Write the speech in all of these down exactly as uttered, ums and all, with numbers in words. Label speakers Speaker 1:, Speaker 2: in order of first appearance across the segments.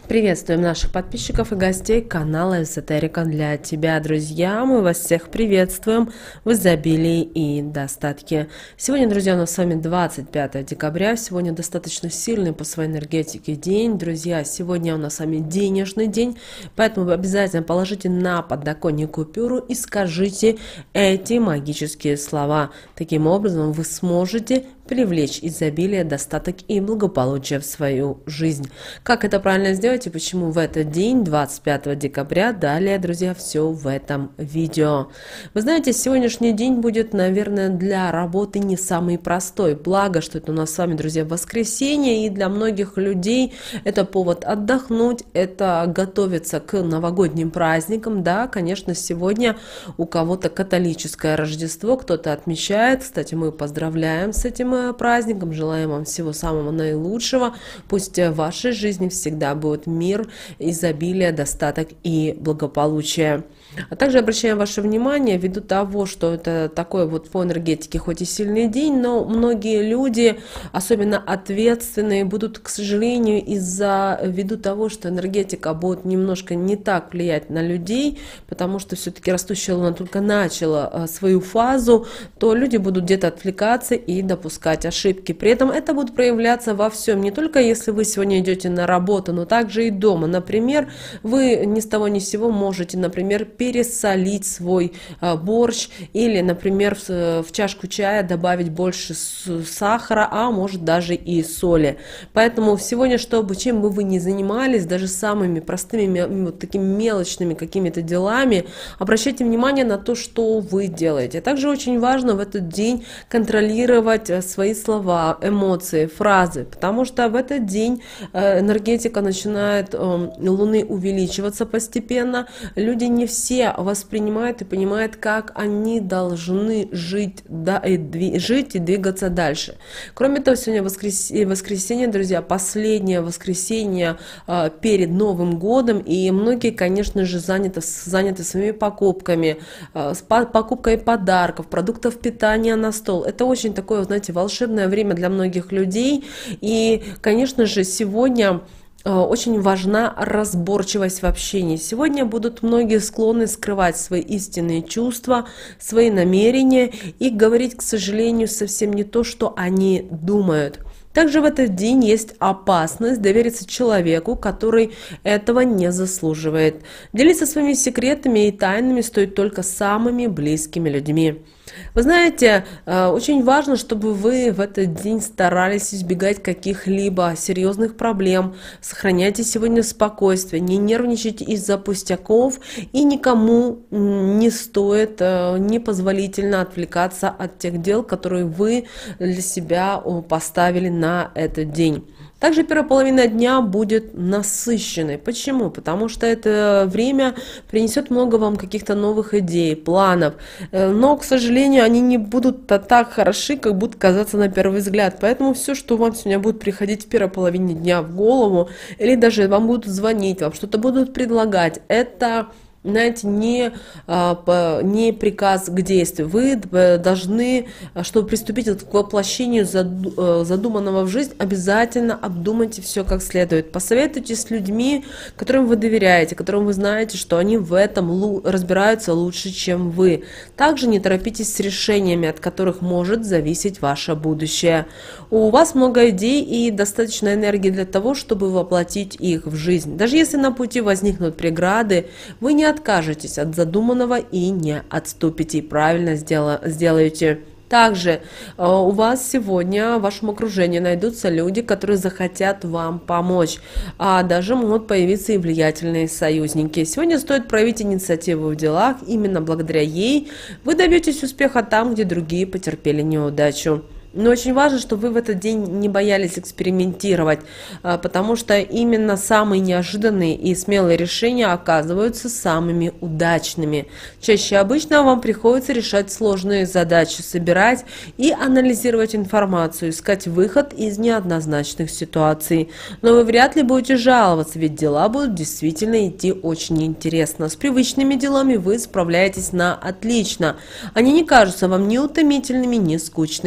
Speaker 1: Приветствуем наших подписчиков и гостей канала Эзотерика для тебя, друзья. Мы вас всех приветствуем в изобилии и достатке. Сегодня, друзья, у нас с вами двадцать пятое декабря. Сегодня достаточно сильный по своей энергетике день. Друзья, сегодня у нас с вами денежный день, поэтому вы обязательно положите на подоконник купюру и скажите эти магические слова. Таким образом, вы сможете привлечь изобилие, достаток и благополучие в свою жизнь. Как это правильно сделать и почему в этот день, двадцать пятого декабря, далее, друзья, все в этом видео. Вы знаете, сегодняшний день будет, наверное, для работы не самый простой. Благо, что это у нас с вами, друзья, воскресенье, и для многих людей это повод отдохнуть, это готовиться к новогодним праздникам. Да, конечно, сегодня у кого-то католическое Рождество, кто-то отмечает. Кстати, мы поздравляем с этим праздником, желаем вам всего самого наилучшего. Пусть в вашей жизни всегда будет мир, изобилие, достаток и благополучие. А также обращаем ваше внимание, ввиду того, что это такой вот по энергетике хоть и сильный день, но многие люди, особенно ответственные, будут, к сожалению, из-за ввиду того, что энергетика будет немножко не так влиять на людей, потому что все-таки растущая луна только начала свою фазу, то люди будут где-то отвлекаться и допускать ошибки. При этом это будет проявляться во всем, не только если вы сегодня идете на работу, но также и дома. Например, вы ни с того ни с сего можете, например, пересолить свой а, борщ или, например, в, в чашку чая добавить больше сахара, а может даже и соли. Поэтому сегодня, чтобы чем бы вы ни занимались, даже самыми простыми, вот такими мелочными какими-то делами, обращайте внимание на то, что вы делаете. Также очень важно в этот день контролировать свои слова, эмоции, фразы, потому что в этот день энергетика начинает Луны увеличиваться постепенно. Люди не все воспринимают и понимают, как они должны жить, да, и дви, жить и двигаться дальше. Кроме того, сегодня воскресенье, воскресенье, друзья, последнее воскресенье э, перед Новым годом, и многие, конечно же, заняты, заняты своими покупками, э, с покупкой подарков, продуктов питания на стол. Это очень такое, знаете, волшебное время для многих людей, и, конечно же, сегодня очень важна разборчивость в общении. Сегодня будут многие склонны скрывать свои истинные чувства, свои намерения и говорить, к сожалению, совсем не то, что они думают. Также в этот день есть опасность довериться человеку, который этого не заслуживает. Делиться своими секретами и тайнами стоит только с самыми близкими людьми. Вы знаете, очень важно, чтобы вы в этот день старались избегать каких-либо серьезных проблем. Сохраняйте сегодня спокойствие, не нервничайте из-за пустяков, и никому не стоит непозволительно отвлекаться от тех дел, которые вы для себя поставили на этот день. Также первая половина дня будет насыщенной. Почему? Потому что это время принесет много вам каких-то новых идей, планов. Но, к сожалению, они не будут так хороши, как будут казаться на первый взгляд. Поэтому все, что вам сегодня будет приходить в первой половине дня в голову, или даже вам будут звонить, вам что-то будут предлагать, это... знаете, не, не приказ к действию. Вы должны, чтобы приступить к воплощению задуманного в жизнь, обязательно обдумайте все как следует. Посоветуйтесь с людьми, которым вы доверяете, которым вы знаете, что они в этом разбираются лучше, чем вы. Также не торопитесь с решениями, от которых может зависеть ваше будущее. У вас много идей и достаточно энергии для того, чтобы воплотить их в жизнь. Даже если на пути возникнут преграды, вы не откажетесь от задуманного и не отступите, и правильно сдела, сделаете. Также э, у вас сегодня в вашем окружении найдутся люди, которые захотят вам помочь, а даже могут появиться и влиятельные союзники. Сегодня стоит проявить инициативу в делах, именно благодаря ей вы добьетесь успеха там, где другие потерпели неудачу. Но очень важно, чтобы вы в этот день не боялись экспериментировать, потому что именно самые неожиданные и смелые решения оказываются самыми удачными. Чаще обычно вам приходится решать сложные задачи, собирать и анализировать информацию, искать выход из неоднозначных ситуаций. Но вы вряд ли будете жаловаться, ведь дела будут действительно идти очень интересно. С привычными делами вы справляетесь на отлично. Они не кажутся вам ни утомительными, ни скучными.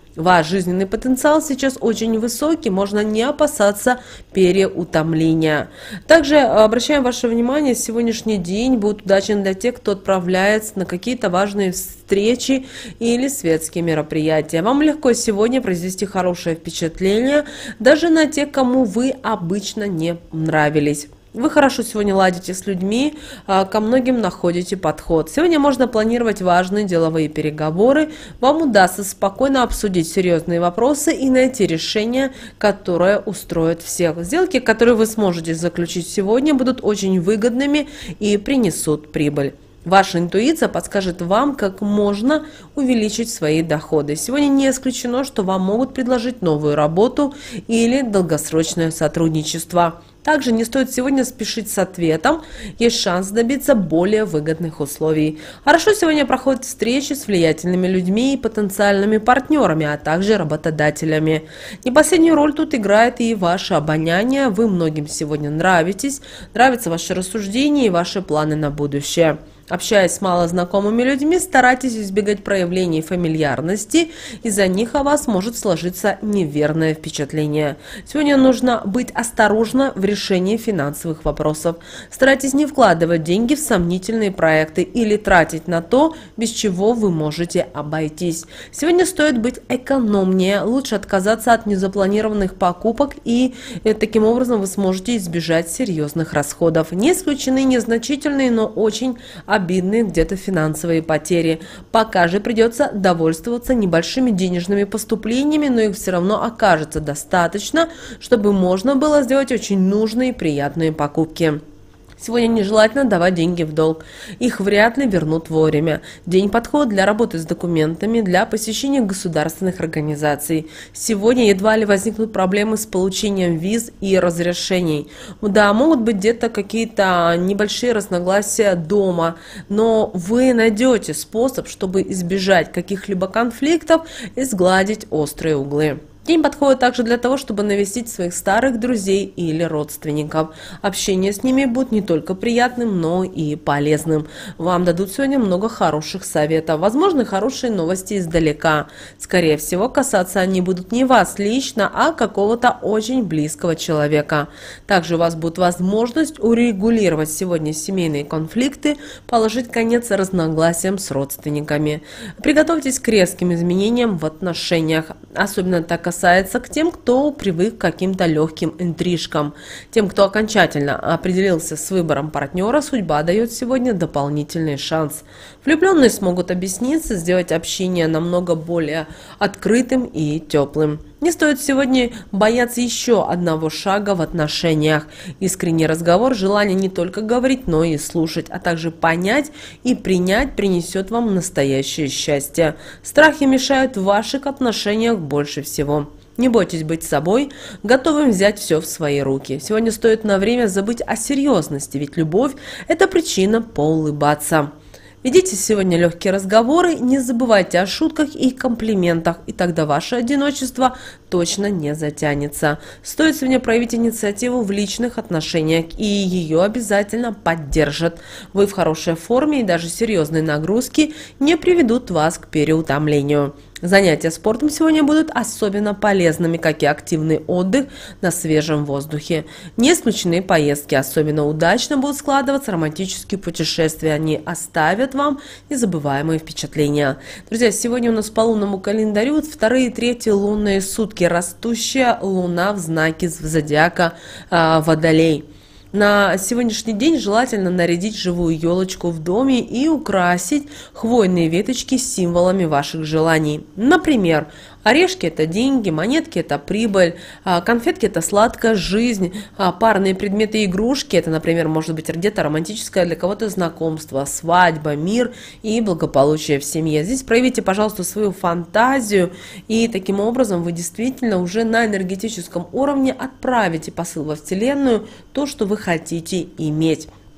Speaker 1: Ваш жизненный потенциал сейчас очень высокий, можно не опасаться переутомления. Также обращаем ваше внимание, сегодняшний день будет удачен для тех, кто отправляется на какие-то важные встречи или светские мероприятия. Вам легко сегодня произвести хорошее впечатление даже на тех, кому вы обычно не нравились. Вы хорошо сегодня ладите с людьми, ко многим находите подход. Сегодня можно планировать важные деловые переговоры. Вам удастся спокойно обсудить серьезные вопросы и найти решение, которое устроит всех. Сделки, которые вы сможете заключить сегодня, будут очень выгодными и принесут прибыль. Ваша интуиция подскажет вам, как можно увеличить свои доходы. Сегодня не исключено, что вам могут предложить новую работу или долгосрочное сотрудничество. Также не стоит сегодня спешить с ответом, есть шанс добиться более выгодных условий. Хорошо сегодня проходят встречи с влиятельными людьми и потенциальными партнерами, а также работодателями. Не последнюю роль тут играет и ваше обоняние, вы многим сегодня нравитесь, нравятся ваши рассуждения и ваши планы на будущее. Общаясь с малознакомыми людьми, старайтесь избегать проявлений фамильярности, из-за них о вас может сложиться неверное впечатление. Сегодня нужно быть осторожно в решении финансовых вопросов. Старайтесь не вкладывать деньги в сомнительные проекты или тратить на то, без чего вы можете обойтись. Сегодня стоит быть экономнее, лучше отказаться от незапланированных покупок, и э, таким образом вы сможете избежать серьезных расходов. Не исключены незначительные, но очень обидные где-то финансовые потери. Пока же придется довольствоваться небольшими денежными поступлениями, но их все равно окажется достаточно, чтобы можно было сделать очень нужные и приятные покупки. Сегодня нежелательно давать деньги в долг. Их вряд ли вернут вовремя. День подходит для работы с документами, для посещения государственных организаций. Сегодня едва ли возникнут проблемы с получением виз и разрешений. Да, могут быть где-то какие-то небольшие разногласия дома, но вы найдете способ, чтобы избежать каких-либо конфликтов и сгладить острые углы. День подходит также для того, чтобы навестить своих старых друзей или родственников. Общение с ними будет не только приятным, но и полезным. Вам дадут сегодня много хороших советов, возможно, хорошие новости издалека. Скорее всего, касаться они будут не вас лично, а какого-то очень близкого человека. Также у вас будет возможность урегулировать сегодня семейные конфликты, положить конец разногласиям с родственниками. Приготовьтесь к резким изменениям в отношениях, особенно так касается касается к тем, кто привык к каким-то легким интрижкам. Тем, кто окончательно определился с выбором партнера, судьба дает сегодня дополнительный шанс. Влюбленные смогут объясниться, сделать общение намного более открытым и теплым. Не стоит сегодня бояться еще одного шага в отношениях. Искренний разговор, желание не только говорить, но и слушать, а также понять и принять принесет вам настоящее счастье. Страхи мешают в ваших отношениях больше всего. Не бойтесь быть собой, готовым взять все в свои руки. Сегодня стоит на время забыть о серьезности, ведь любовь – это причина поулыбаться. Ведите сегодня легкие разговоры, не забывайте о шутках и комплиментах, и тогда ваше одиночество точно не затянется. Стоит сегодня проявить инициативу в личных отношениях, и ее обязательно поддержат. Вы в хорошей форме, и даже серьезные нагрузки не приведут вас к переутомлению. Занятия спортом сегодня будут особенно полезными, как и активный отдых на свежем воздухе. Не исключены поездки, особенно удачно будут складываться романтические путешествия. Они оставят вам незабываемые впечатления. Друзья, сегодня у нас по лунному календарю вторые и третьи лунные сутки, растущая луна в знаке зодиака э, Водолей. На сегодняшний день желательно нарядить живую елочку в доме и украсить хвойные веточки символами ваших желаний. Например, орешки – это деньги, монетки – это прибыль, конфетки – это сладкая жизнь, парные предметы и игрушки – это, например, может быть где-то романтическое для кого-то знакомство, свадьба, мир и благополучие в семье. Здесь проявите, пожалуйста, свою фантазию, и таким образом вы действительно уже на энергетическом уровне отправите посыл во Вселенную, то, что вы хотите иметь.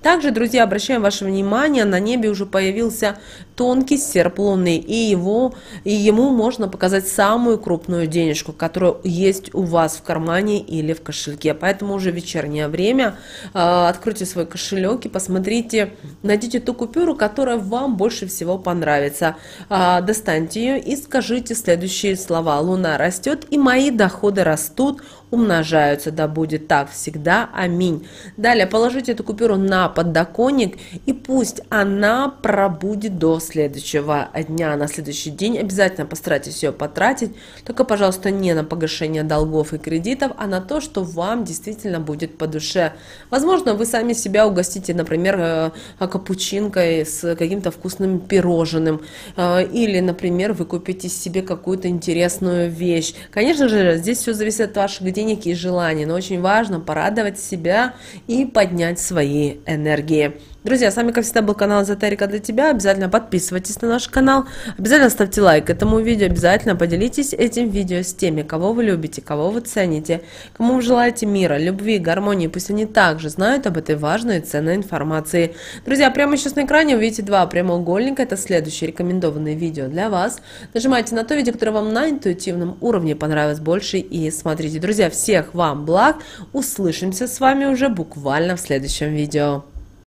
Speaker 1: Также, друзья, обращаем ваше внимание, на небе уже появился тонкий серп луны, и, его, и ему можно показать самую крупную денежку, которая есть у вас в кармане или в кошельке. Поэтому уже вечернее время э, откройте свой кошелек и посмотрите, найдите ту купюру, которая вам больше всего понравится. Э, достаньте ее и скажите следующие слова: «Луна растет, и мои доходы растут, умножаются, да будет так всегда, аминь». Далее положите эту купюру на подоконник, и пусть она пробудет до следующего дня. На следующий день обязательно постарайтесь ее потратить, только, пожалуйста, не на погашение долгов и кредитов, а на то, что вам действительно будет по душе. Возможно, вы сами себя угостите, например, капучинкой с каким-то вкусным пирожным, или, например, вы купите себе какую-то интересную вещь. Конечно же, здесь все зависит от ваших денег и желаний, но очень важно порадовать себя и поднять свои энергии. Друзья, с вами, как всегда, был канал Эзотерика для тебя. Обязательно подписывайтесь на наш канал, обязательно ставьте лайк этому видео, обязательно поделитесь этим видео с теми, кого вы любите, кого вы цените, кому вы желаете мира, любви, гармонии. Пусть они также знают об этой важной и ценной информации. Друзья, прямо сейчас на экране вы видите два прямоугольника. Это следующее рекомендованное видео для вас. Нажимайте на то видео, которое вам на интуитивном уровне понравилось больше, и смотрите. Друзья, всех вам благ. Услышимся с вами уже буквально в следующем видео.